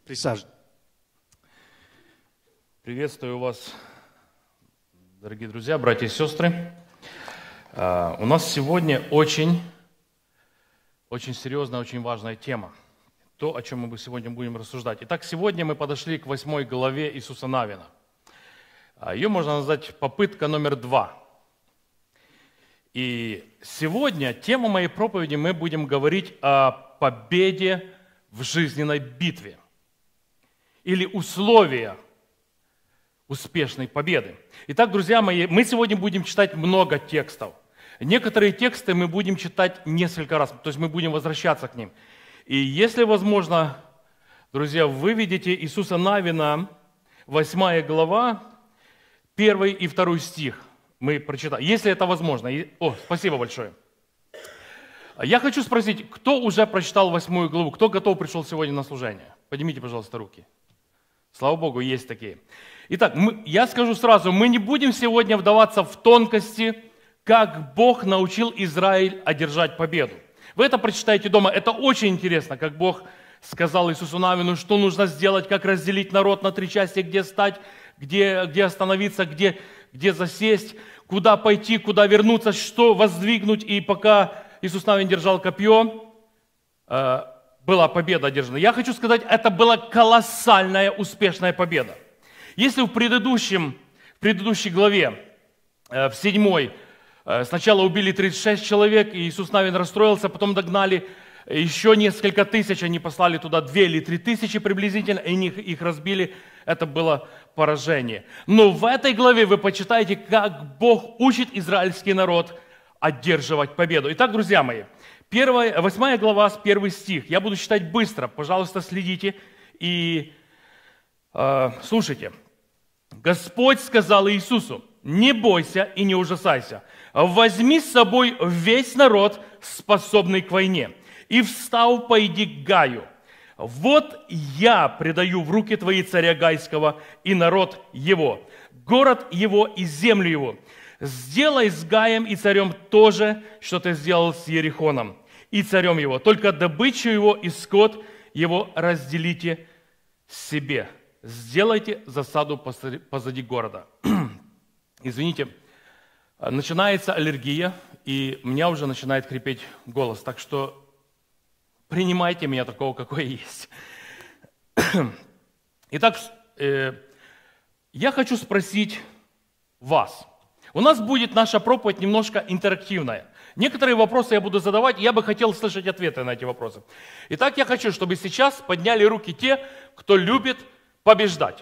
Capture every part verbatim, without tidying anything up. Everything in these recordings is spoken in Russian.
Присаживайтесь. Приветствую вас, дорогие друзья, братья и сестры. У нас сегодня очень, очень серьезная, очень важная тема. То, о чем мы сегодня будем рассуждать. Итак, сегодня мы подошли к восьмой главе Иисуса Навина. Ее можно назвать попытка номер два. И сегодня тема моей проповеди мы будем говорить о победе в жизненной битве. Или условия успешной победы. Итак, друзья мои, мы сегодня будем читать много текстов. Некоторые тексты мы будем читать несколько раз, то есть мы будем возвращаться к ним. И если возможно, друзья, вы видите Иисуса Навина, восьмая глава, первый и второй стих. Мы прочитаем, если это возможно. О, спасибо большое. Я хочу спросить, кто уже прочитал восьмую главу, кто готов пришел сегодня на служение? Поднимите, пожалуйста, руки. Слава Богу, есть такие. Итак, мы, я скажу сразу, мы не будем сегодня вдаваться в тонкости, как Бог научил Израиль одержать победу. Вы это прочитаете дома, это очень интересно, как Бог сказал Иисусу Навину, что нужно сделать, как разделить народ на три части, где стать, где, где остановиться, где, где засесть, куда пойти, куда вернуться, что воздвигнуть. И пока Иисус Навин держал копье, э, была победа одержана. Я хочу сказать, это была колоссальная, успешная победа. Если в, предыдущем, в предыдущей главе, в седьмой, сначала убили тридцать шесть человек, и Иисус Навин расстроился, потом догнали еще несколько тысяч, они послали туда две или три тысячи приблизительно, и их, их разбили, это было поражение. Но в этой главе вы почитаете, как Бог учит израильский народ одерживать победу. Итак, друзья мои, первая, восьмая глава, с первый стих. Я буду читать быстро, пожалуйста, следите и э, слушайте. Господь сказал Иисусу: «Не бойся и не ужасайся, возьми с собой весь народ, способный к войне, и встав, пойди к Гаю. Вот я предаю в руки твои царя Гайского и народ его, город его и землю его. Сделай с Гаем и царем то же, что ты сделал с Ерихоном и царем его. Только добычу его и скот его разделите себе. Сделайте засаду позади города». Извините, начинается аллергия, и у меня уже начинает хрипеть голос. Так что принимайте меня такого, какой я есть. Итак, э, я хочу спросить вас. У нас будет наша проповедь немножко интерактивная. Некоторые вопросы я буду задавать, и я бы хотел слышать ответы на эти вопросы. Итак, я хочу, чтобы сейчас подняли руки те, кто любит побеждать.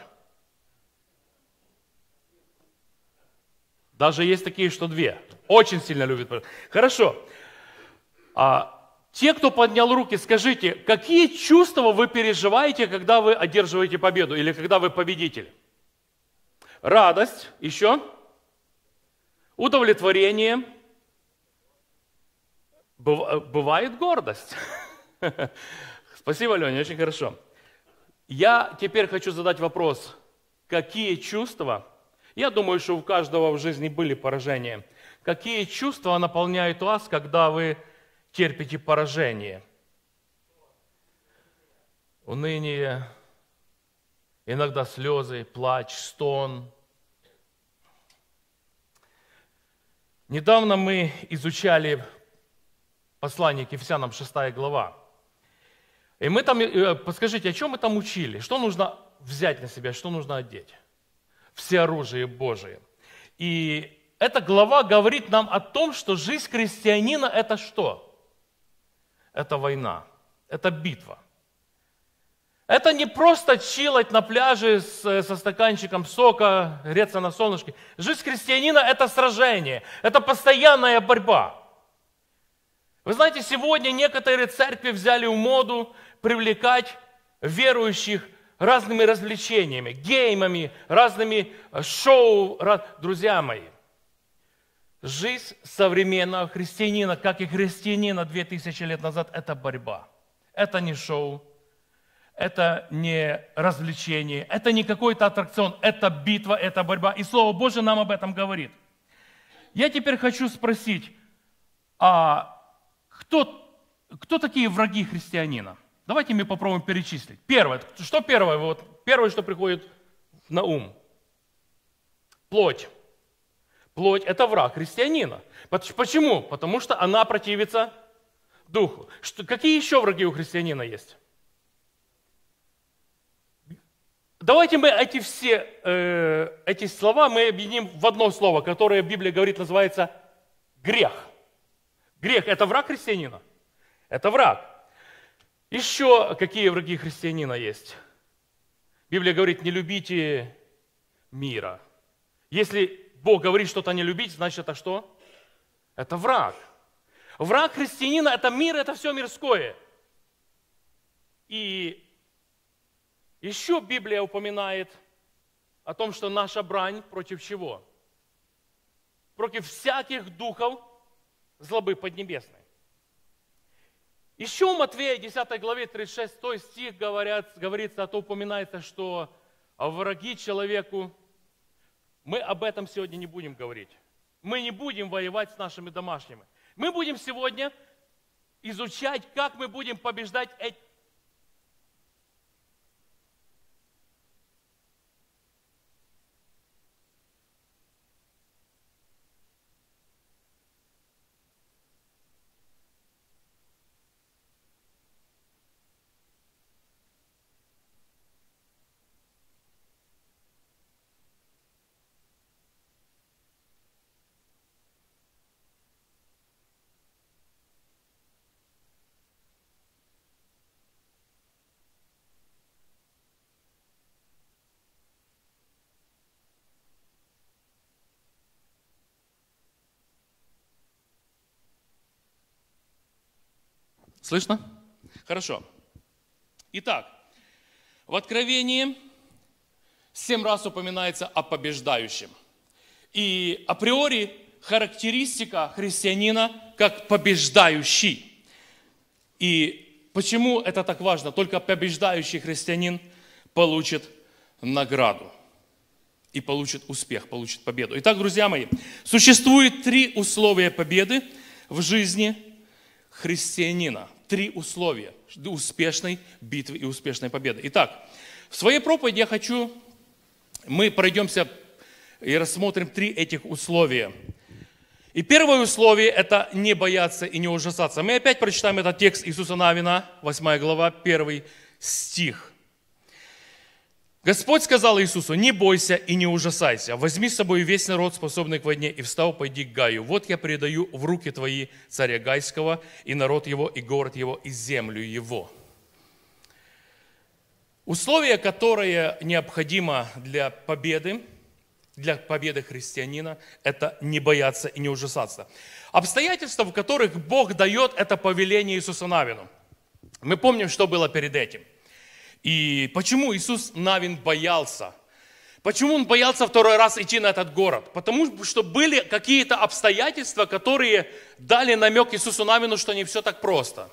Даже есть такие, что две. Очень сильно любят побеждать. Хорошо. А, те, кто поднял руки, скажите, какие чувства вы переживаете, когда вы одерживаете победу или когда вы победитель? Радость. Еще? Удовлетворение. Бывает гордость. Спасибо, Леня, очень хорошо. Я теперь хочу задать вопрос. Какие чувства, я думаю, что у каждого в жизни были поражения, какие чувства наполняют вас, когда вы терпите поражение? Уныние, иногда слезы, плач, стон. Недавно мы изучали послание к Ефесянам, шестая глава. И мы там, подскажите, о чем мы там учили? Что нужно взять на себя, что нужно одеть? Всеоружие Божие. И эта глава говорит нам о том, что жизнь христианина – это что? Это война, это битва. Это не просто чилать на пляже с, со стаканчиком сока, греться на солнышке. Жизнь христианина – это сражение, это постоянная борьба. Вы знаете, сегодня некоторые церкви взяли в моду привлекать верующих разными развлечениями, геймами, разными шоу. Друзья мои, жизнь современного христианина, как и христианина две тысячи лет назад, это борьба. Это не шоу, это не развлечение, это не какой-то аттракцион, это битва, это борьба. И Слово Божие нам об этом говорит. Я теперь хочу спросить, а кто, кто такие враги христианина? Давайте мы попробуем перечислить. Первое. Что первое? Вот первое, что приходит на ум. Плоть. Плоть – это враг христианина. Почему? Потому что она противится духу. Что, какие еще враги у христианина есть? Давайте мы эти все э, эти слова мы объединим в одно слово, которое Библия говорит, называется грех. Грех – это враг христианина? Это враг. Еще какие враги христианина есть? Библия говорит, не любите мира. Если Бог говорит что-то не любить, значит это что? Это враг. Враг христианина – это мир, это все мирское. И еще Библия упоминает о том, что наша брань против чего? Против всяких духов злобы поднебесной. Еще в Матфея десятой главе тридцать шестой стих говорят, говорится, а то упоминается, что враги человеку. Мы об этом сегодня не будем говорить. Мы не будем воевать с нашими домашними. Мы будем сегодня изучать, как мы будем побеждать эти. Слышно? Хорошо. Итак, в Откровении семь раз упоминается о побеждающем. И априори характеристика христианина как побеждающий. И почему это так важно? Только побеждающий христианин получит награду и получит успех, получит победу. Итак, друзья мои, существует три условия победы в жизни христианина. Три условия успешной битвы и успешной победы. Итак, в своей проповеди я хочу, мы пройдемся и рассмотрим три этих условия. И первое условие – это не бояться и не ужасаться. Мы опять прочитаем этот текст Иисуса Навина, восьмая глава, первый стих. Господь сказал Иисусу: «Не бойся и не ужасайся, возьми с собой весь народ, способный к войне, и встав, пойди к Гаю. Вот я передаю в руки твои царя Гайского, и народ его, и город его, и землю его». Условие, которое необходимо для победы, для победы христианина, это не бояться и не ужасаться. Обстоятельства, в которых Бог дает это повеление Иисусу Навину. Мы помним, что было перед этим. И почему Иисус Навин боялся? Почему он боялся второй раз идти на этот город? Потому что были какие-то обстоятельства, которые дали намек Иисусу Навину, что не все так просто.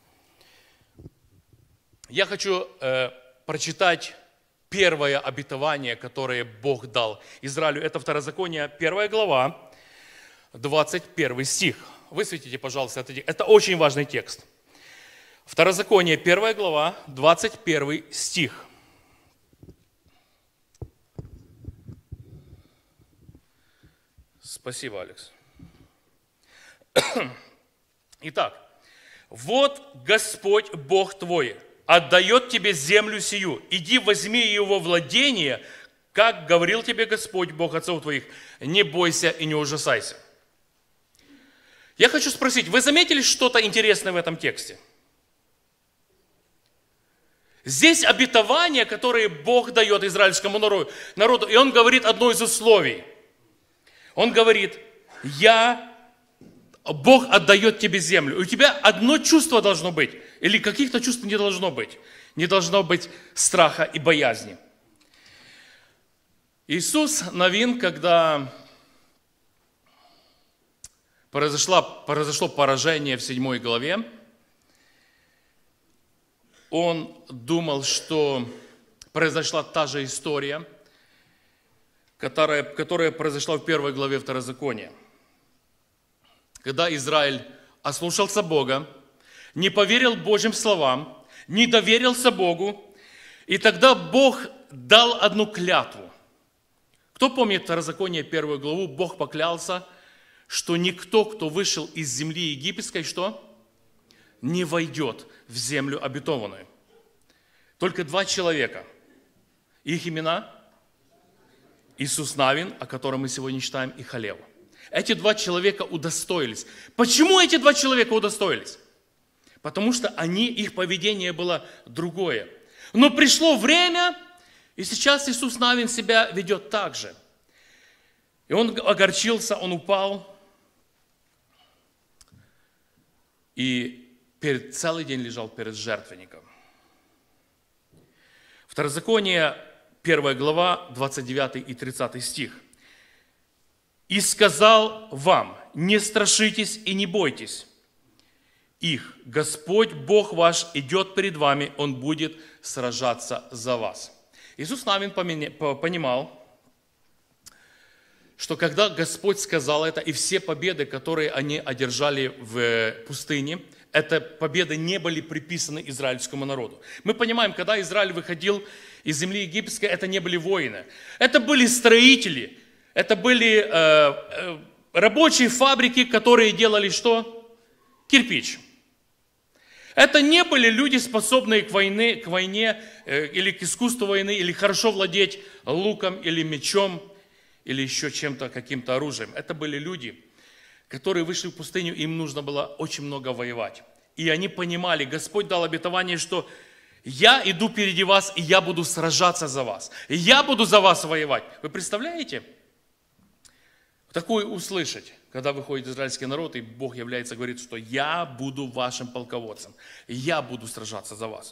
Я хочу э, прочитать первое обетование, которое Бог дал Израилю. Это Второзаконие, первая глава, двадцать первый стих. Высветите, пожалуйста, это, это очень важный текст. Второзаконие, первая глава, двадцать первый стих. Спасибо, Алекс. Итак, вот Господь Бог твой отдает тебе землю сию. Иди, возьми ее во владение, как говорил тебе Господь, Бог отцов твоих. Не бойся и не ужасайся. Я хочу спросить, вы заметили что-то интересное в этом тексте? Здесь обетование, которое Бог дает израильскому народу, и Он говорит одно из условий. Он говорит: я, Бог отдает тебе землю. У тебя одно чувство должно быть, или каких-то чувств не должно быть. Не должно быть страха и боязни. Иисус Навин, когда произошло, произошло поражение в седьмой главе, он думал, что произошла та же история, которая, которая произошла в первой главе Второзакония. Когда Израиль ослушался Бога, не поверил Божьим словам, не доверился Богу, и тогда Бог дал одну клятву. Кто помнит Второзаконие, первую главу? Бог поклялся, что никто, кто вышел из земли египетской, что? Не войдет в землю обетованную. Только два человека. Их имена? Иисус Навин, о котором мы сегодня читаем, и Халев. Эти два человека удостоились. Почему эти два человека удостоились? Потому что они, их поведение было другое. Но пришло время, и сейчас Иисус Навин себя ведет так же. И он огорчился, он упал. И перед, целый день лежал перед жертвенником. Второзаконие, первая глава, двадцать девятый и тридцатый стих. «И сказал вам, не страшитесь и не бойтесь их. Господь, Бог ваш, идет перед вами, Он будет сражаться за вас». Иисус Навин понимал, что когда Господь сказал это, и все победы, которые они одержали в пустыне, это победы не были приписаны израильскому народу. Мы понимаем, когда Израиль выходил из земли египетской, это не были воины. Это были строители, это были э, э, рабочие фабрики, которые делали что? Кирпич. Это не были люди, способные к войне, к войне э, или к искусству войны, или хорошо владеть луком или мечом, или еще чем-то, каким-то оружием. Это были люди, которые вышли в пустыню, им нужно было очень много воевать. И они понимали, Господь дал обетование, что я иду впереди вас, и я буду сражаться за вас. И я буду за вас воевать. Вы представляете? Такое услышать, когда выходит израильский народ, и Бог является, говорит, что я буду вашим полководцем. И я буду сражаться за вас.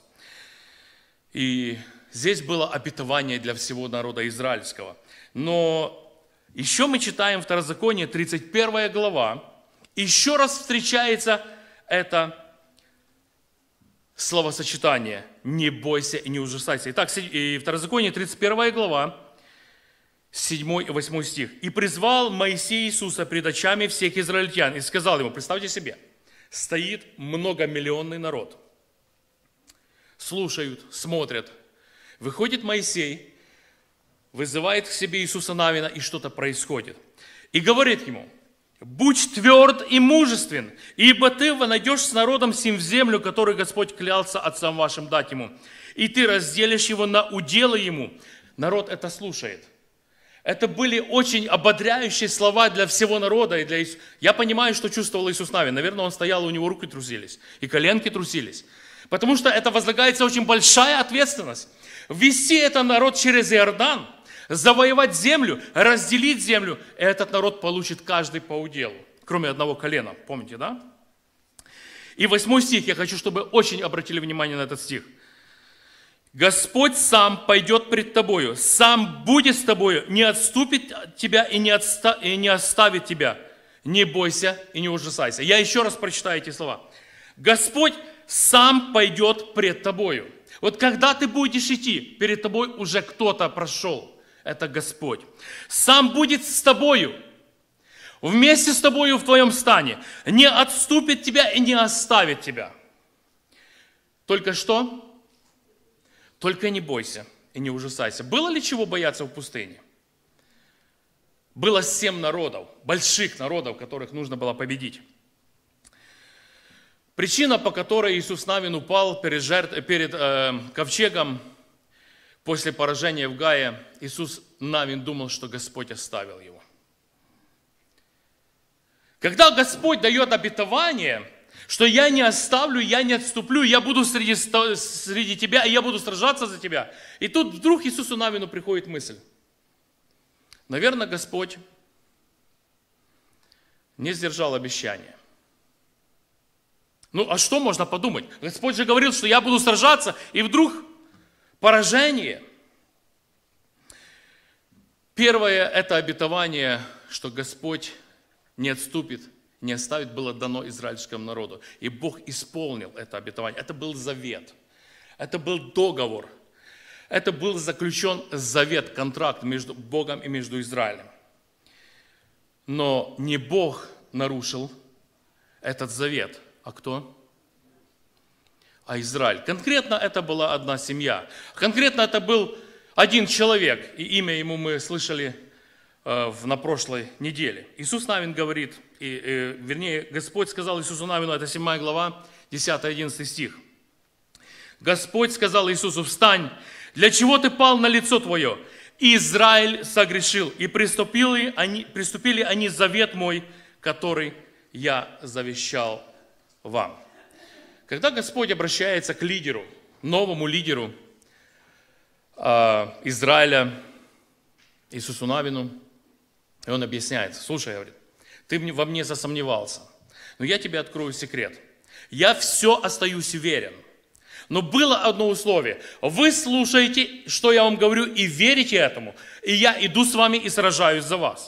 И здесь было обетование для всего народа израильского. Но еще мы читаем Второзаконие, тридцать первая глава, еще раз встречается это словосочетание «не бойся и не ужасайся». Итак, Второзаконие, тридцать первая глава, седьмой и восьмой стих. «И призвал Моисей Иисуса пред очами всех израильтян, и сказал ему», представьте себе, стоит многомиллионный народ, слушают, смотрят, выходит Моисей, вызывает к себе Иисуса Навина, и что-то происходит. И говорит ему: «Будь тверд и мужествен, ибо ты найдешь с народом сим в землю, которую Господь клялся отцам вашим дать ему, и ты разделишь его на уделы ему». Народ это слушает. Это были очень ободряющие слова для всего народа. И для Иисуса. Я понимаю, что чувствовал Иисус Навин. Наверное, он стоял, у него руки трусились, и коленки трусились. Потому что это возлагается очень большая ответственность. Ввести этот народ через Иордан, завоевать землю, разделить землю, и этот народ получит каждый по уделу, кроме одного колена. Помните, да? И восьмой стих, я хочу, чтобы очень обратили внимание на этот стих. «Господь сам пойдет пред тобою, сам будет с тобою, не отступит от тебя и не, отста... и не оставит тебя. Не бойся и не ужасайся». Я еще раз прочитаю эти слова. Господь сам пойдет пред тобою. Вот когда ты будешь идти, перед тобой уже кто-то прошел. Это Господь. Сам будет с тобою, вместе с тобою в твоем стане. Не отступит тебя и не оставит тебя. Только что? Только не бойся и не ужасайся. Было ли чего бояться в пустыне? Было семь народов, больших народов, которых нужно было победить. Причина, по которой Иисус Навин упал перед, жертв, перед э, ковчегом, после поражения в Гае, Иисус Навин думал, что Господь оставил его. Когда Господь дает обетование, что я не оставлю, я не отступлю, я буду среди, среди тебя, и я буду сражаться за тебя. И тут вдруг Иисусу Навину приходит мысль. Наверное, Господь не сдержал обещания. Ну, а что можно подумать? Господь же говорил, что я буду сражаться, и вдруг поражение. Первое – это обетование, что Господь не отступит, не оставит, было дано израильскому народу. И Бог исполнил это обетование. Это был завет. Это был договор. Это был заключен завет, контракт между Богом и между Израилем. Но не Бог нарушил этот завет, а кто? а Израиль. Конкретно это была одна семья. Конкретно это был один человек, и имя ему мы слышали э, на прошлой неделе. Иисус Навин говорит, и, э, вернее, Господь сказал Иисусу Навину, это седьмая глава, десятый-одиннадцатый стих. Господь сказал Иисусу: «Встань, для чего ты пал на лицо твое? Израиль согрешил, и приступили они, приступили они завет мой, который я завещал вам». Когда Господь обращается к лидеру, новому лидеру э, Израиля, Иисусу Навину, и он объясняет: слушай, говорит, ты во мне засомневался, но я тебе открою секрет. Я все остаюсь верен. Но было одно условие. Вы слушаете, что я вам говорю, и верите этому, и я иду с вами и сражаюсь за вас.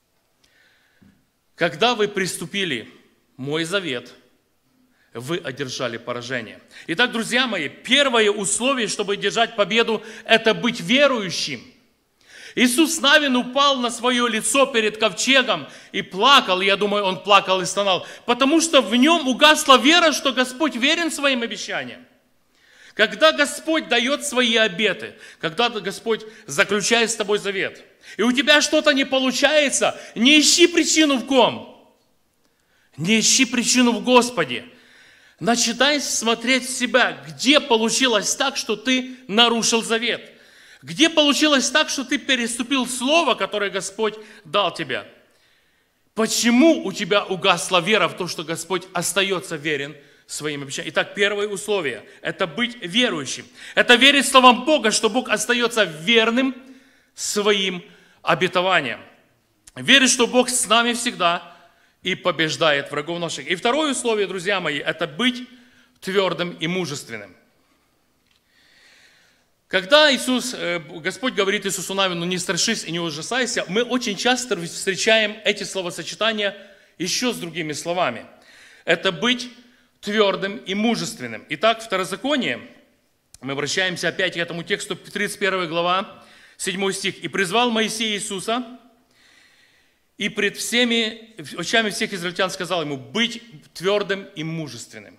Когда вы приступили мой завет, вы одержали поражение. Итак, друзья мои, первое условие, чтобы одержать победу, это быть верующим. Иисус Навин упал на свое лицо перед ковчегом и плакал, и я думаю, он плакал и стонал, потому что в нем угасла вера, что Господь верен своим обещаниям. Когда Господь дает свои обеты, когда Господь заключает с тобой завет, и у тебя что-то не получается, не ищи причину в ком, не ищи причину в Господе. Начинай смотреть в себя, где получилось так, что ты нарушил завет. Где получилось так, что ты переступил слово, которое Господь дал тебе. Почему у тебя угасла вера в то, что Господь остается верен своим обещаниям? Итак, первое условие – это быть верующим. Это верить словам Бога, что Бог остается верным своим обетованиям. Верить, что Бог с нами всегда и побеждает врагов наших. И второе условие, друзья мои, это быть твердым и мужественным. Когда Иисус, Господь говорит Иисусу Навину: не страшись и не ужасайся, мы очень часто встречаем эти словосочетания еще с другими словами. Это быть твердым и мужественным. Итак, Второзаконие, мы обращаемся опять к этому тексту, тридцать первая глава, седьмой стих. «И призвал Моисей Иисуса, и пред всеми очами всех израильтян сказал ему: быть твердым и мужественным».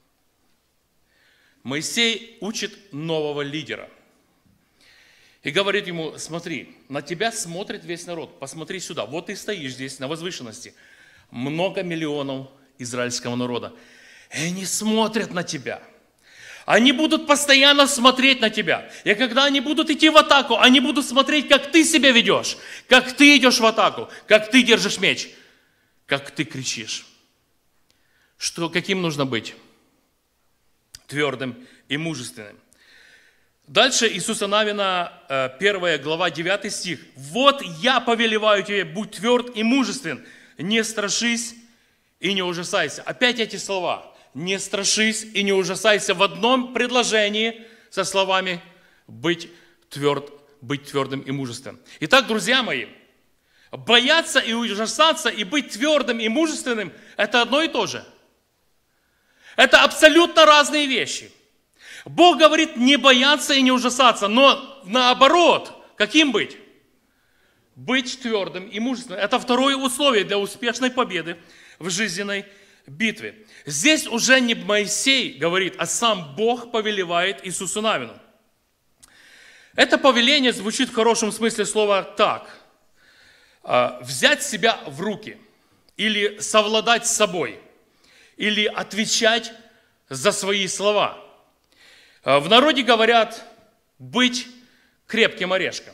Моисей учит нового лидера. И говорит ему: смотри, на тебя смотрит весь народ, посмотри сюда, вот ты стоишь здесь на возвышенности, много миллионов израильского народа, и они смотрят на тебя. Они будут постоянно смотреть на тебя. И когда они будут идти в атаку, они будут смотреть, как ты себя ведешь, как ты идешь в атаку, как ты держишь меч, как ты кричишь. Что, каким нужно быть? Твердым и мужественным. Дальше Иисуса Навина, первая глава, девятый стих. «Вот я повелеваю тебе, будь тверд и мужествен, не страшись и не ужасайся». Опять эти слова. «Не страшись и не ужасайся» в одном предложении со словами «быть тверд, быть твердым и мужественным». Итак, друзья мои, бояться и ужасаться и быть твердым и мужественным – это одно и то же. Это абсолютно разные вещи. Бог говорит не бояться и не ужасаться, но наоборот, каким быть? Быть твердым и мужественным. Это второе условие для успешной победы в жизненной битве. Здесь уже не Моисей говорит, а сам Бог повелевает Иисусу Навину. Это повеление звучит в хорошем смысле слова так. Взять себя в руки, или совладать с собой, или отвечать за свои слова. В народе говорят быть крепким орешком.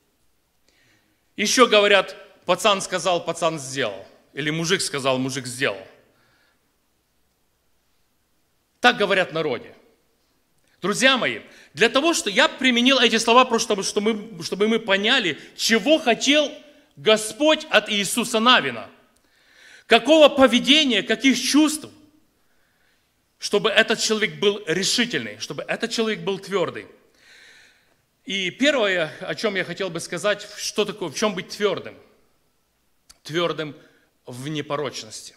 Еще говорят, пацан сказал, пацан сделал. Или мужик сказал, мужик сделал. Так говорят в народе. Друзья мои, для того, что я применил эти слова, просто чтобы мы, чтобы мы поняли, чего хотел Господь от Иисуса Навина. Какого поведения, каких чувств, чтобы этот человек был решительный, чтобы этот человек был твердый. И первое, о чем я хотел бы сказать, что такое, в чем быть твердым? Твердым в непорочности.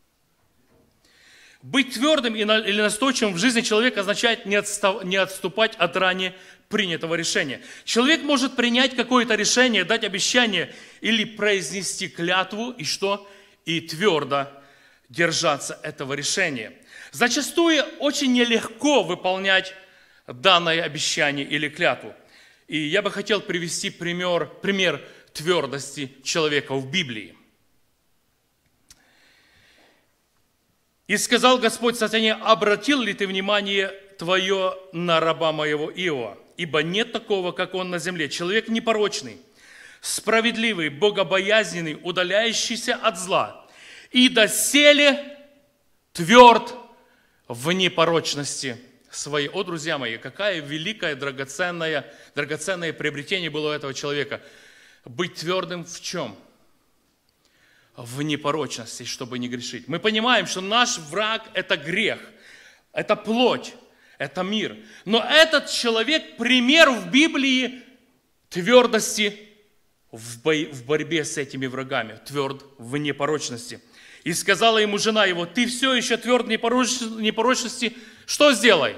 Быть твердым или настойчивым в жизни человека означает не отступать от ранее принятого решения. Человек может принять какое-то решение, дать обещание или произнести клятву, и что? И твердо держаться этого решения. Зачастую очень нелегко выполнять данное обещание или клятву. И я бы хотел привести пример, пример твердости человека в Библии. «И сказал Господь сатане: обратил ли ты внимание твое на раба моего Иова? Ибо нет такого, как он на земле, человек непорочный, справедливый, богобоязненный, удаляющийся от зла, и доселе тверд в непорочности своей». О, друзья мои, какая великая, драгоценная, драгоценное приобретение было у этого человека. Быть твердым в чем? В непорочности, чтобы не грешить. Мы понимаем, что наш враг – это грех, это плоть, это мир. Но этот человек – пример в Библии твердости в, бой, в борьбе с этими врагами, тверд в непорочности. «И сказала ему жена его: ты все еще тверд в непорочности, что сделай?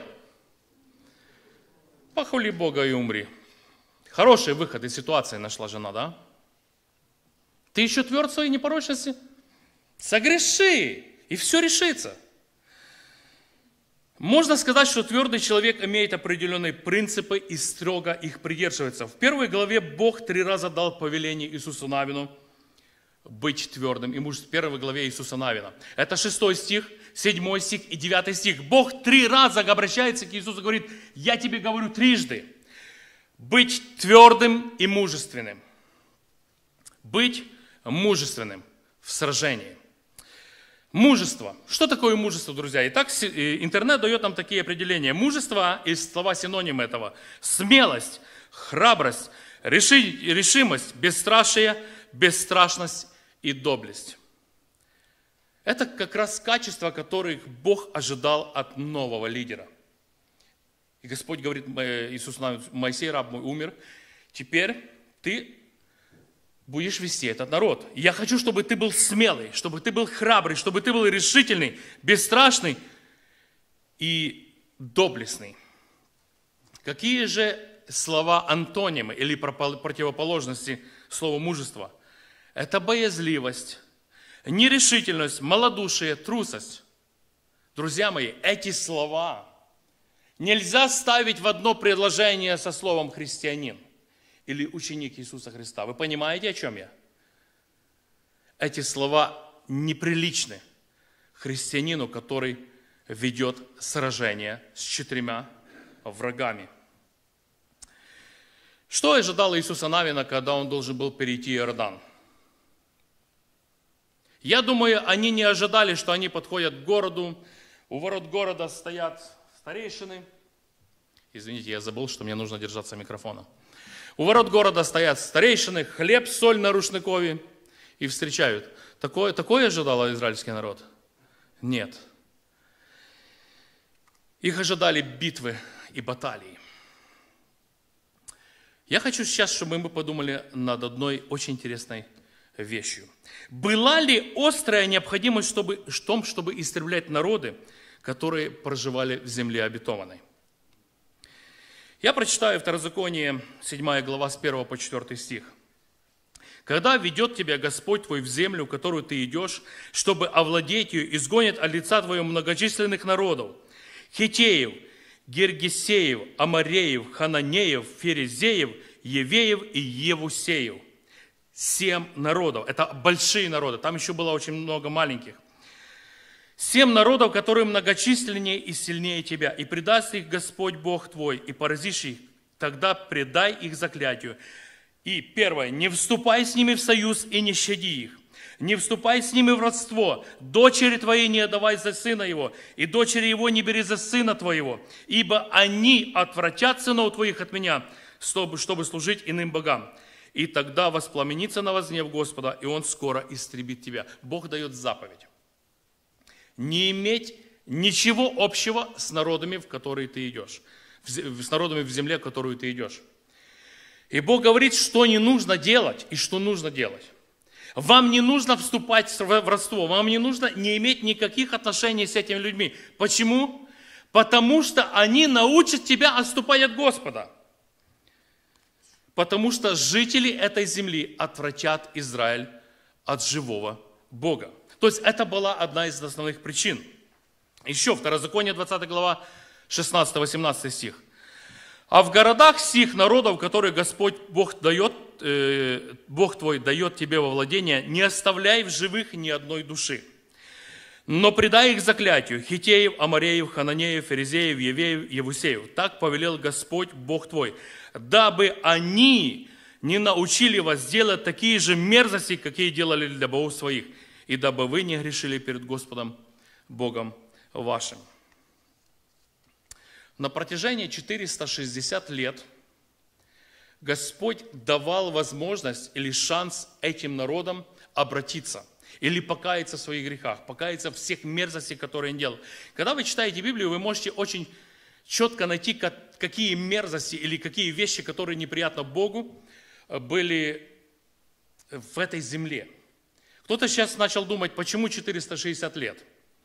Похвали Бога и умри». Хороший выход из ситуации нашла жена, да? Ты еще тверд в своей непорочности? Согреши, и все решится. Можно сказать, что твердый человек имеет определенные принципы и строго их придерживается. В первой главе Бог три раза дал повеление Иисусу Навину быть твердым. И муж в первой главе Иисуса Навина. Это шестой стих, седьмой стих и девятый стих. Бог три раза обращается к Иисусу и говорит: я тебе говорю трижды. Быть твердым и мужественным. Быть мужественным в сражении. Мужество. Что такое мужество, друзья? Итак, интернет дает нам такие определения. Мужество, из слова синоним этого: смелость, храбрость, реши, решимость, бесстрашие, бесстрашность и доблесть. Это как раз качества, которых Бог ожидал от нового лидера. И Господь говорит Иисусу: Моисей, раб мой, умер, теперь ты будешь вести этот народ. Я хочу, чтобы ты был смелый, чтобы ты был храбрый, чтобы ты был решительный, бесстрашный и доблестный. Какие же слова антонимы или противоположности слову мужество? Это боязливость, нерешительность, малодушие, трусость. Друзья мои, эти слова нельзя ставить в одно предложение со словом христианин или ученик Иисуса Христа. Вы понимаете, о чем я? Эти слова неприличны христианину, который ведет сражение с четырьмя врагами. Что ожидало Иисуса Навина, когда он должен был перейти Иордан? Я думаю, они не ожидали, что они подходят к городу. У ворот города стоят старейшины. Извините, я забыл, что мне нужно держаться микрофона. У ворот города стоят старейшины, хлеб, соль на рушникове и встречают. Такое, такое ожидал израильский народ? Нет. Их ожидали битвы и баталии. Я хочу сейчас, чтобы мы подумали над одной очень интересной вещью. Была ли острая необходимость чтобы, в том, чтобы истреблять народы, которые проживали в земле обетованной? Я прочитаю Второзаконие, седьмая глава, с первого по четвёртый стих. «Когда ведет тебя Господь твой в землю, в которую ты идешь, чтобы овладеть ее, изгонит от лица твоего многочисленных народов, Хитеев, Гергесеев, Амореев, Хананеев, Ферезеев, Евеев и Евусеев». Семь народов. Это большие народы. Там еще было очень много маленьких. Семь народов, которые многочисленнее и сильнее тебя, и предаст их Господь Бог твой, и поразишь их, тогда предай их заклятию. И первое, не вступай с ними в союз и не щади их. Не вступай с ними в родство. Дочери твоей не отдавай за сына его, и дочери его не бери за сына твоего, ибо они отвратят сынов твоих от меня, чтобы, чтобы служить иным богам. И тогда воспламенится на вас гнев Господа, и он скоро истребит тебя. Бог дает заповедь. Не иметь ничего общего с народами, в которые ты идешь. С народами в земле, в которую ты идешь. И Бог говорит, что не нужно делать и что нужно делать. Вам не нужно вступать в родство, вам не нужно не иметь никаких отношений с этими людьми. Почему? Потому что они научат тебя отступать от Господа. Потому что жители этой земли отвратят Израиль от живого Бога. То есть это была одна из основных причин. Еще Второзаконие, двадцатая глава, шестнадцатый-восемнадцатый стих. «А в городах сих народов, которые Господь Бог дает, э, Бог твой дает тебе во владение, не оставляй в живых ни одной души, но предай их заклятию хитеев, амореев, хананеев, ферезеев, евеев, евусеев. Так повелел Господь Бог твой, дабы они не научили вас делать такие же мерзости, какие делали для богов своих, и дабы вы не грешили перед Господом Богом вашим». На протяжении четырёхсот шестидесяти лет Господь давал возможность или шанс этим народам обратиться или покаяться в своих грехах, покаяться в всех мерзостях, которые он делал. Когда вы читаете Библию, вы можете очень четко найти, какие мерзости или какие вещи, которые неприятны Богу, были в этой земле. Кто-то сейчас начал думать, почему четыреста шестьдесят лет?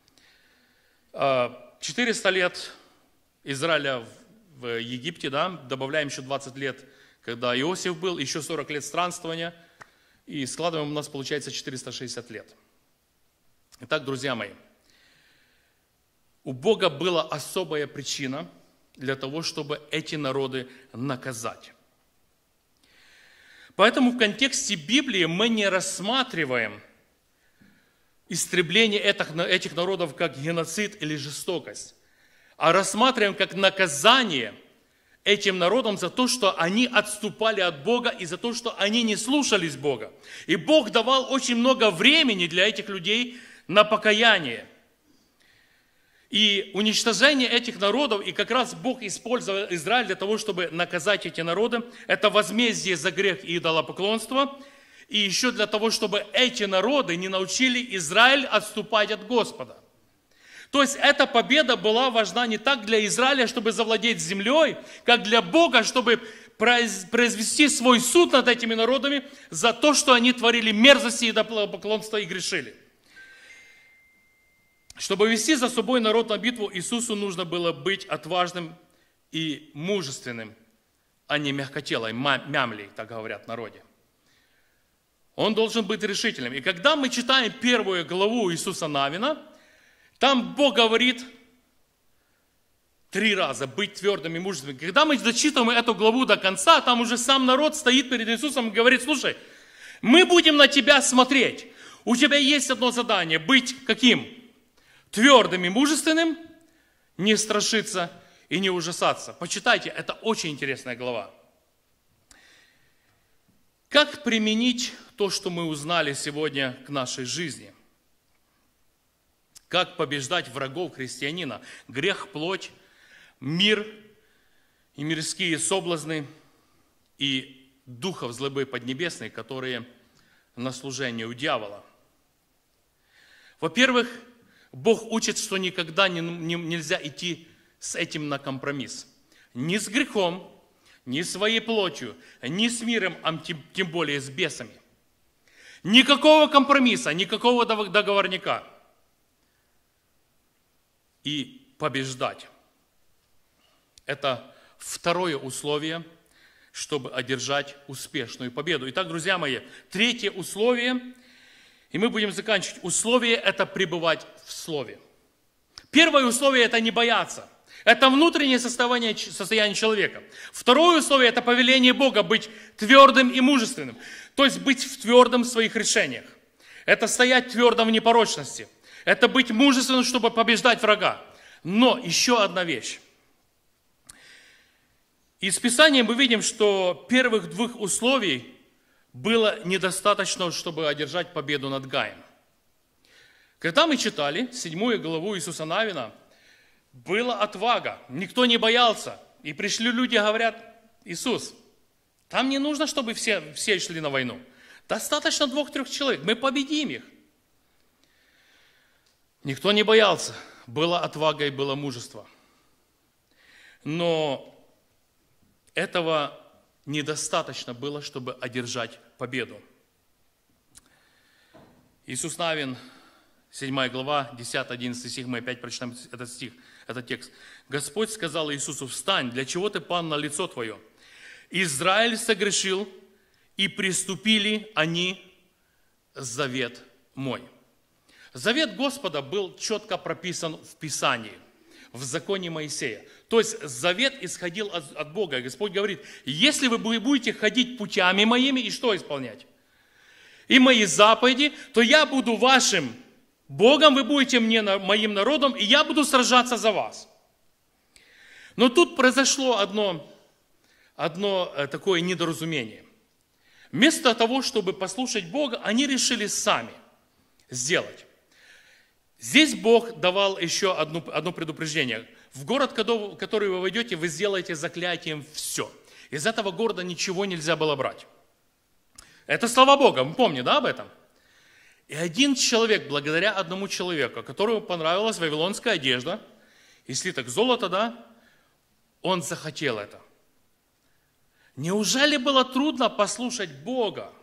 четыреста лет Израиля в Египте, да, добавляем еще двадцать лет, когда Иосиф был, еще сорок лет странствования, и складываем, у нас получается четыреста шестьдесят лет. Итак, друзья мои, у Бога была особая причина для того, чтобы эти народы наказать. Поэтому в контексте Библии мы не рассматриваем истребление этих народов как геноцид или жестокость, а рассматриваем как наказание этим народам за то, что они отступали от Бога и за то, что они не слушались Бога. И Бог давал очень много времени для этих людей на покаяние. И уничтожение этих народов, и как раз Бог использовал Израиль для того, чтобы наказать эти народы, это возмездие за грех и идолопоклонство, и еще для того, чтобы эти народы не научили Израиль отступать от Господа. То есть эта победа была важна не так для Израиля, чтобы завладеть землей, как для Бога, чтобы произвести свой суд над этими народами за то, что они творили мерзости, идолопоклонство и грешили. Чтобы вести за собой народ на битву, Иисусу нужно было быть отважным и мужественным, а не мягкотелой, мямлей, так говорят в народе. Он должен быть решительным. И когда мы читаем первую главу Иисуса Навина, там Бог говорит три раза быть твердым и мужественным. Когда мы дочитываем эту главу до конца, там уже сам народ стоит перед Иисусом и говорит: слушай, мы будем на тебя смотреть. У тебя есть одно задание – быть каким? Твердым и мужественным, не страшиться и не ужасаться. Почитайте, это очень интересная глава. Как применить то, что мы узнали сегодня к нашей жизни? Как побеждать врагов христианина? Грех, плоть, мир и мирские соблазны и духов злобы поднебесной, которые на служении у дьявола. Во-первых, Бог учит, что никогда не, не, нельзя идти с этим на компромисс. Ни с грехом, ни своей плотью, ни с миром, а тем, тем более с бесами. Никакого компромисса, никакого договорника. И побеждать. Это второе условие, чтобы одержать успешную победу. Итак, друзья мои, третье условие, и мы будем заканчивать. Условие – это пребывать в Слове. Первое условие – это не бояться. Это внутреннее состояние, состояние человека. Второе условие – это повеление Бога быть твердым и мужественным. То есть быть твердым в своих решениях. Это стоять твердо в непорочности. Это быть мужественным, чтобы побеждать врага. Но еще одна вещь. Из Писания мы видим, что первых двух условий было недостаточно, чтобы одержать победу над Гаем. Когда мы читали седьмую главу Иисуса Навина, была отвага, никто не боялся. И пришли люди и говорят: Иисус, там не нужно, чтобы все, все шли на войну. Достаточно двух-трех человек, мы победим их. Никто не боялся, была отвага и было мужество. Но этого недостаточно было, чтобы одержать победу. Иисус Навин, седьмая глава, десятый-одиннадцатый стих, мы опять прочитаем этот стих, этот текст. Господь сказал Иисусу: встань, для чего ты пал на лицо твое? Израиль согрешил, и приступили они завет мой. Завет Господа был четко прописан в Писании, в законе Моисея. То есть завет исходил от, от Бога. И Господь говорит, если вы будете ходить путями моими и что исполнять? И мои заповеди, то я буду вашим Богом, вы будете мне, моим народом, и я буду сражаться за вас. Но тут произошло одно, одно такое недоразумение. Вместо того, чтобы послушать Бога, они решили сами сделать. Здесь Бог давал еще одно, одно предупреждение. В город, в который вы войдете, вы сделаете заклятием все. Из этого города ничего нельзя было брать. Это слова Бога, вы помните, да, об этом? И один человек, благодаря одному человеку, которому понравилась вавилонская одежда и слиток золота, да, он захотел это. Неужели было трудно послушать Бога?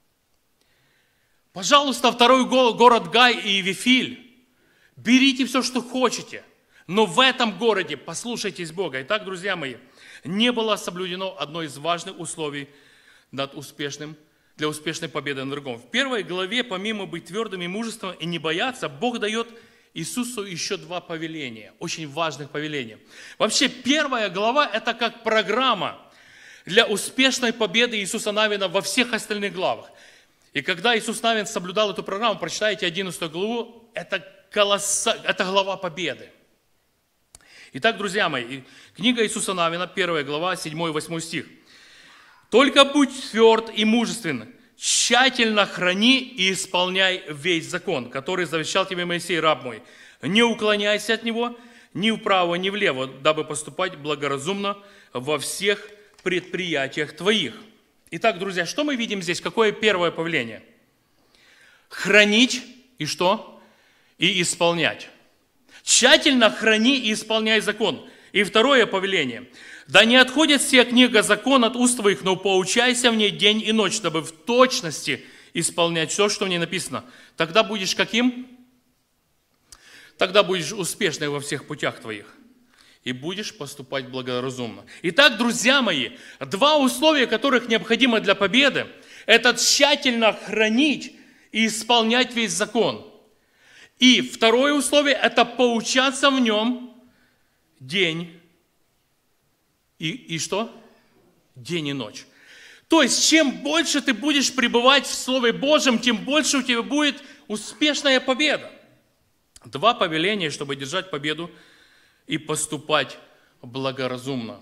Пожалуйста, второй город Гай и Вифиль. Берите все, что хотите, но в этом городе послушайтесь Бога. Итак, друзья мои, не было соблюдено одно из важных условий над успешным, для успешной победы над врагом. В первой главе, помимо быть твердым и мужественным и не бояться, Бог дает Иисусу еще два повеления, очень важных повеления. Вообще, первая глава – это как программа для успешной победы Иисуса Навина во всех остальных главах. И когда Иисус Навин соблюдал эту программу, прочитайте одиннадцатую главу, это, колосса... это глава победы. Итак, друзья мои, книга Иисуса Навина, первая глава, седьмой-восьмой стих. «Только будь тверд и мужествен, тщательно храни и исполняй весь закон, который завещал тебе Моисей, раб мой. Не уклоняйся от него ни вправо, ни влево, дабы поступать благоразумно во всех предприятиях твоих». Итак, друзья, что мы видим здесь? Какое первое повеление? Хранить и что? И исполнять. Тщательно храни и исполняй закон. И второе повеление. Да не отходит сия книга закон от уст твоих, но поучайся в ней день и ночь, чтобы в точности исполнять все, что в ней написано. Тогда будешь каким? Тогда будешь успешным во всех путях твоих. И будешь поступать благоразумно. Итак, друзья мои, два условия, которых необходимо для победы, это тщательно хранить и исполнять весь закон. И второе условие, это поучаться в нем день и, и что? День и ночь. То есть, чем больше ты будешь пребывать в Слове Божьем, тем больше у тебя будет успешная победа. Два повеления, чтобы держать победу и поступать благоразумно.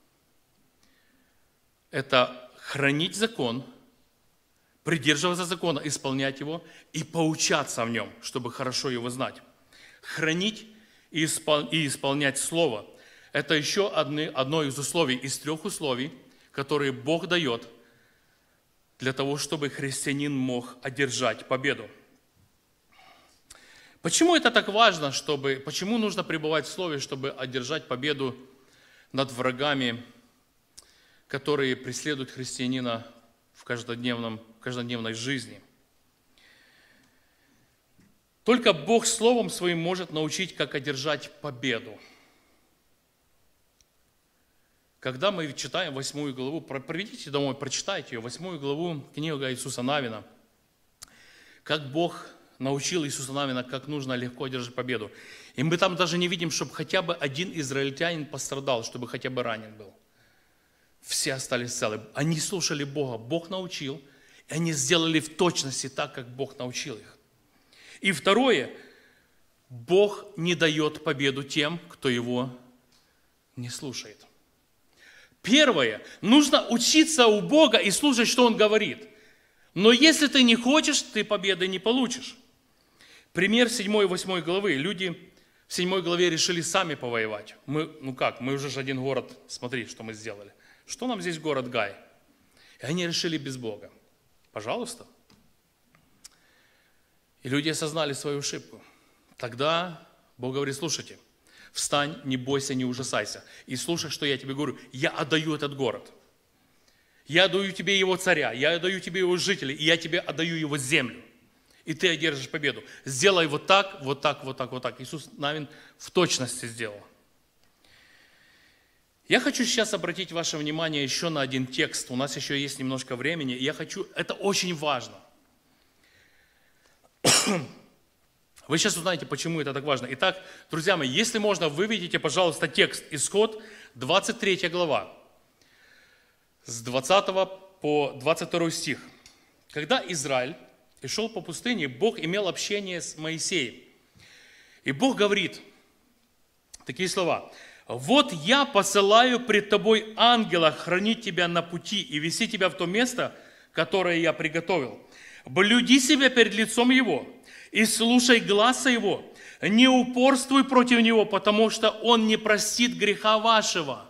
Это хранить закон, придерживаться закона, исполнять его и поучаться в нем, чтобы хорошо его знать. Хранить и исполнять Слово – это еще одно из условий, из трех условий, которые Бог дает для того, чтобы христианин мог одержать победу. Почему это так важно, чтобы, почему нужно пребывать в Слове, чтобы одержать победу над врагами, которые преследуют христианина в каждодневном, каждодневной жизни? Только Бог Словом Своим может научить, как одержать победу. Когда мы читаем восьмую главу, проведите домой, прочитайте ее, восьмую главу книги Иисуса Навина, как Бог научил Иисуса Навина, как нужно легко одержать победу. И мы там даже не видим, чтобы хотя бы один израильтянин пострадал, чтобы хотя бы ранен был. Все остались целы. Они слушали Бога, Бог научил, и они сделали в точности так, как Бог научил их. И второе, Бог не дает победу тем, кто Его не слушает. Первое, нужно учиться у Бога и слушать, что Он говорит. Но если ты не хочешь, ты победы не получишь. Пример седьмой и восьмой главы. Люди в седьмой главе решили сами повоевать. Мы, ну как, мы уже же один город, смотри, что мы сделали. Что нам здесь город Гай? И они решили без Бога. Пожалуйста. И люди осознали свою ошибку. Тогда Бог говорит, слушайте, встань, не бойся, не ужасайся. И слушай, что я тебе говорю. Я отдаю этот город. Я отдаю тебе его царя, я отдаю тебе его жителей, и я тебе отдаю его землю. И ты одержишь победу. Сделай вот так, вот так, вот так, вот так. Иисус Навин в точности сделал. Я хочу сейчас обратить ваше внимание еще на один текст. У нас еще есть немножко времени. Я хочу, это очень важно. Вы сейчас узнаете, почему это так важно. Итак, друзья мои, если можно, выведите, пожалуйста, текст Исход, двадцать третья глава, с двадцатого по двадцать второй стих. Когда Израиль и шел по пустыне, Бог имел общение с Моисеем. И Бог говорит такие слова. «Вот я посылаю пред тобой ангела хранить тебя на пути и вести тебя в то место, которое я приготовил. Блюди себя перед лицом его и слушай гласа его. Не упорствуй против него, потому что он не простит греха вашего».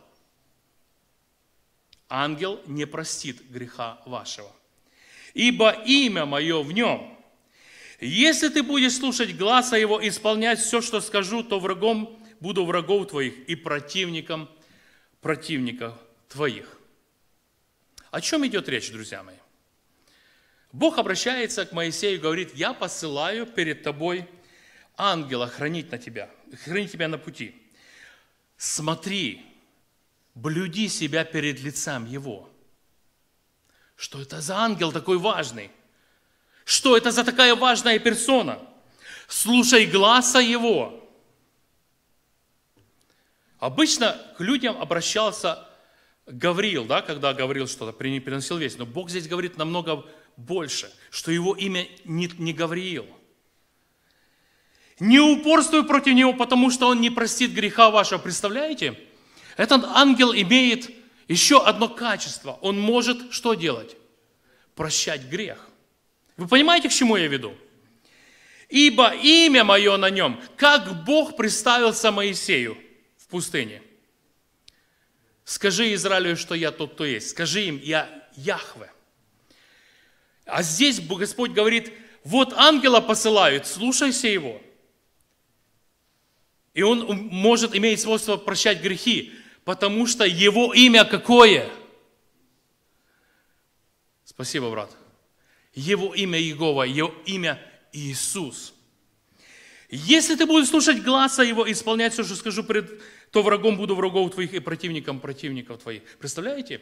Ангел не простит греха вашего. «Ибо имя мое в нем. Если ты будешь слушать гласа его и исполнять все, что скажу, то врагом буду врагов твоих и противником противников твоих». О чем идет речь, друзья мои? Бог обращается к Моисею и говорит: «Я посылаю перед тобой ангела хранить на тебя, хранить тебя на пути. Смотри, блюди себя перед лицом его». Что это за ангел такой важный? Что это за такая важная персона? Слушай гласа его. Обычно к людям обращался Гавриил, да, когда говорил что-то, приносил весть. Но Бог здесь говорит намного больше, что его имя не, не Гавриил. «Не упорствуй против него, потому что он не простит греха вашего». Представляете? Этот ангел имеет еще одно качество. Он может что делать? Прощать грех. Вы понимаете, к чему я веду? «Ибо имя мое на нем», как Бог представился Моисею в пустыне. «Скажи Израилю, что я тот, кто есть». Скажи им: «Я Яхве». А здесь Господь говорит: вот ангела посылают, слушайся его. И он может иметь свойство прощать грехи, потому что его имя какое? Спасибо, брат. Его имя Иегова, его имя Иисус. Если ты будешь слушать гласа его и исполнять все, что скажу, пред, то врагом буду врагов твоих и противником противников твоих. Представляете?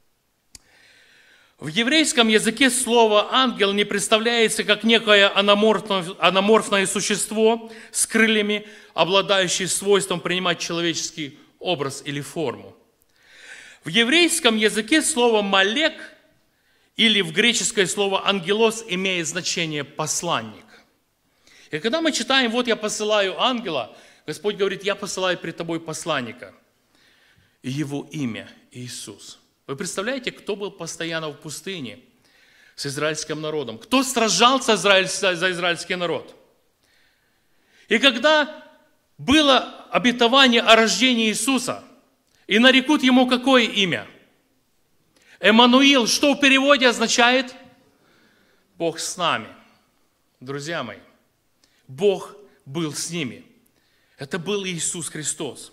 В еврейском языке слово «ангел» не представляется как некое аноморфное, аноморфное существо с крыльями, обладающее свойством принимать человеческий образ или форму. В еврейском языке слово «малек» или в греческое слово «ангелос» имеет значение «посланник». И когда мы читаем: «Вот я посылаю ангела», Господь говорит: «Я посылаю пред тобой посланника». И его имя Иисус. Вы представляете, кто был постоянно в пустыне с израильским народом? Кто сражался за израильский народ? И когда было обетование о рождении Иисуса, и нарекут ему какое имя? Эммануил, что в переводе означает? Бог с нами. Друзья мои, Бог был с ними. Это был Иисус Христос.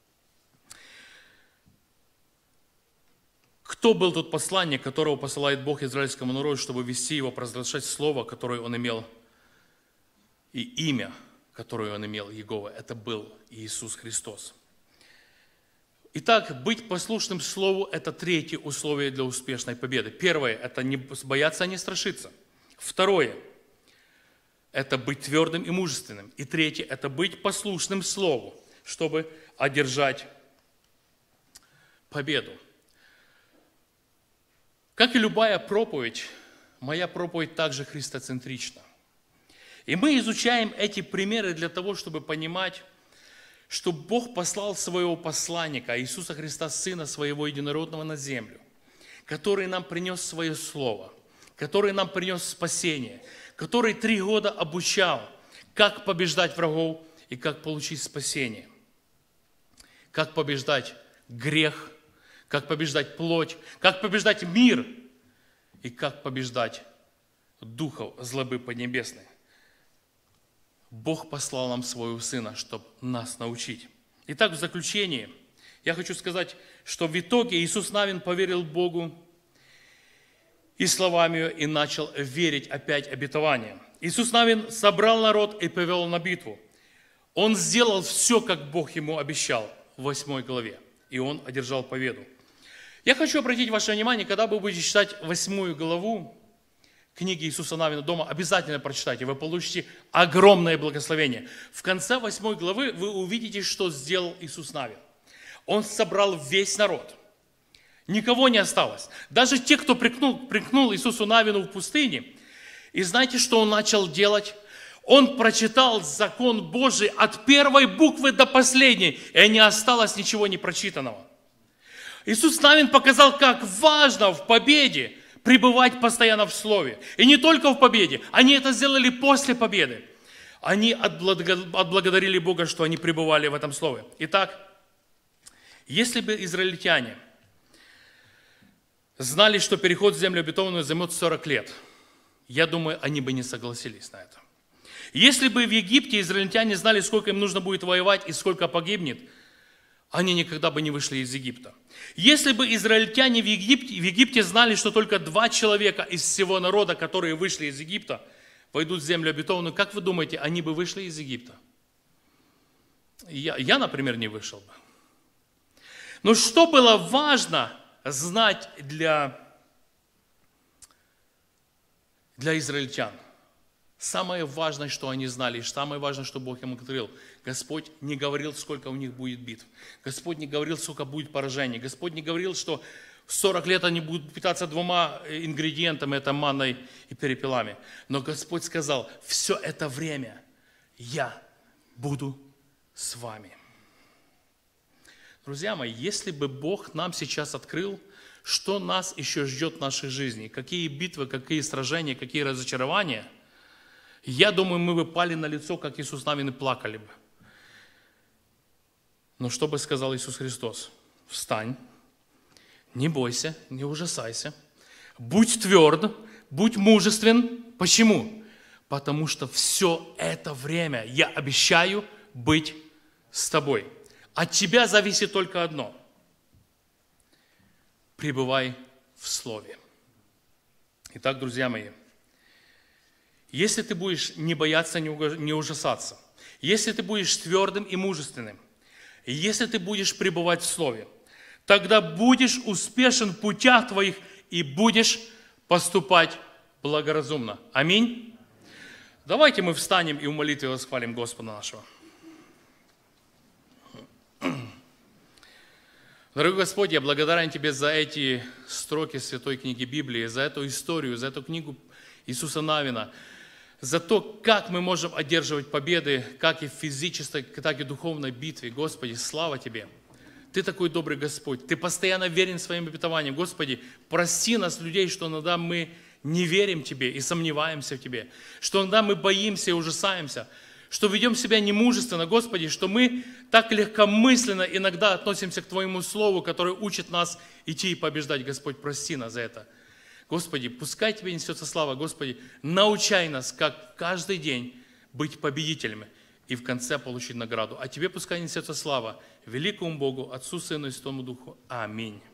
Кто был тот посланник, которого посылает Бог израильскому народу, чтобы вести его, провозглашать слово, которое он имел, и имя, которое он имел, Иегова? Это был Иисус Христос. Итак, быть послушным Слову – это третье условие для успешной победы. Первое – это не бояться, а не страшиться. Второе – это быть твердым и мужественным. И третье – это быть послушным Слову, чтобы одержать победу. Как и любая проповедь, моя проповедь также христоцентрична. И мы изучаем эти примеры для того, чтобы понимать, что Бог послал своего посланника, Иисуса Христа, Сына Своего Единородного, на землю, который нам принес свое Слово, который нам принес спасение, который три года обучал, как побеждать врагов и как получить спасение, как побеждать грех, как побеждать плоть, как побеждать мир и как побеждать духов злобы поднебесной. Бог послал нам своего Сына, чтобы нас научить. Итак, в заключение я хочу сказать, что в итоге Иисус Навин поверил Богу и словами Его, и начал верить опять обетованиям. Иисус Навин собрал народ и повел на битву. Он сделал все, как Бог ему обещал в восьмой главе, и он одержал победу. Я хочу обратить ваше внимание, когда вы будете читать восьмую главу, книги Иисуса Навина дома, обязательно прочитайте, вы получите огромное благословение. В конце восьмой главы вы увидите, что сделал Иисус Навин. Он собрал весь народ. Никого не осталось. Даже те, кто прикнул, прикнул Иисусу Навину в пустыне. И знаете, что он начал делать? Он прочитал закон Божий от первой буквы до последней, и не осталось ничего не прочитанного. Иисус Навин показал, как важно в победе пребывать постоянно в Слове. И не только в победе, они это сделали после победы. Они отблагодарили Бога, что они пребывали в этом Слове. Итак, если бы израильтяне знали, что переход в землю обетованную займет сорок лет, я думаю, они бы не согласились на это. Если бы в Египте израильтяне знали, сколько им нужно будет воевать и сколько погибнет, они никогда бы не вышли из Египта. Если бы израильтяне в Египте, в Египте знали, что только два человека из всего народа, которые вышли из Египта, войдут в землю обетованную, как вы думаете, они бы вышли из Египта? Я, я например, не вышел бы. Но что было важно знать для, для израильтян? Самое важное, что они знали, и самое важное, что Бог им открыл. Господь не говорил, сколько у них будет битв. Господь не говорил, сколько будет поражений. Господь не говорил, что в сорок лет они будут питаться двумя ингредиентами, это манной и перепелами. Но Господь сказал, все это время я буду с вами. Друзья мои, если бы Бог нам сейчас открыл, что нас еще ждет в нашей жизни, какие битвы, какие сражения, какие разочарования, я думаю, мы бы пали на лицо, как Иисус Навин, и плакали бы. Но что бы сказал Иисус Христос? Встань, не бойся, не ужасайся, будь тверд, будь мужествен. Почему? Потому что все это время я обещаю быть с тобой. От тебя зависит только одно. Пребывай в Слове. Итак, друзья мои, если ты будешь не бояться, не ужасаться, если ты будешь твердым и мужественным, если ты будешь пребывать в Слове, тогда будешь успешен в путях твоих и будешь поступать благоразумно. Аминь. Давайте мы встанем и в молитве восхвалим Господа нашего. Дорогой Господь, я благодарен Тебе за эти строки Святой книги Библии, за эту историю, за эту книгу Иисуса Навина, за то, как мы можем одерживать победы, как и в физической, так и в духовной битве. Господи, слава Тебе! Ты такой добрый Господь, Ты постоянно верен своим обетованиям. Господи, прости нас, людей, что иногда мы не верим Тебе и сомневаемся в Тебе, что иногда мы боимся и ужасаемся, что ведем себя немужественно, Господи, что мы так легкомысленно иногда относимся к Твоему Слову, которое учит нас идти и побеждать. Господь, прости нас за это. Господи, пускай Тебе несется слава. Господи, научай нас, как каждый день быть победителями и в конце получить награду. А Тебе пускай несется слава великому Богу, Отцу, Сыну и Святому Духу. Аминь.